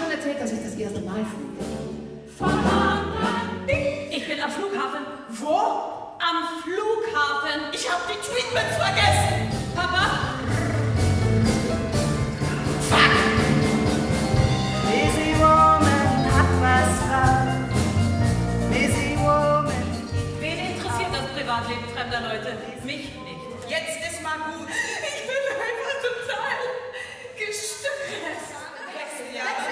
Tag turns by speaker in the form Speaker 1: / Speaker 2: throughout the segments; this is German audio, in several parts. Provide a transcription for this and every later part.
Speaker 1: schon erzählt, dass ich das erste Mal fliege?
Speaker 2: Ich bin am Flughafen. Wo? Am Flughafen. Ich habe die Treatments vergessen. Papa?
Speaker 3: Fuck! Lazy Woman hat was drauf. Lazy Woman.
Speaker 2: Wen interessiert das Privatleben fremder Leute? Mich nicht.
Speaker 4: Jetzt ist mal gut.
Speaker 2: Ich bin einfach total gestresst.
Speaker 4: Wechseljahre.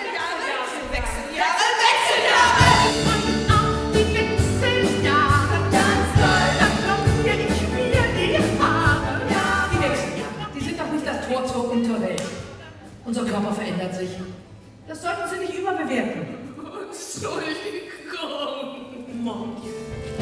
Speaker 1: Unser Körper verändert sich. Das sollten Sie nicht überbewerten.
Speaker 2: Entschuldigung. Mann.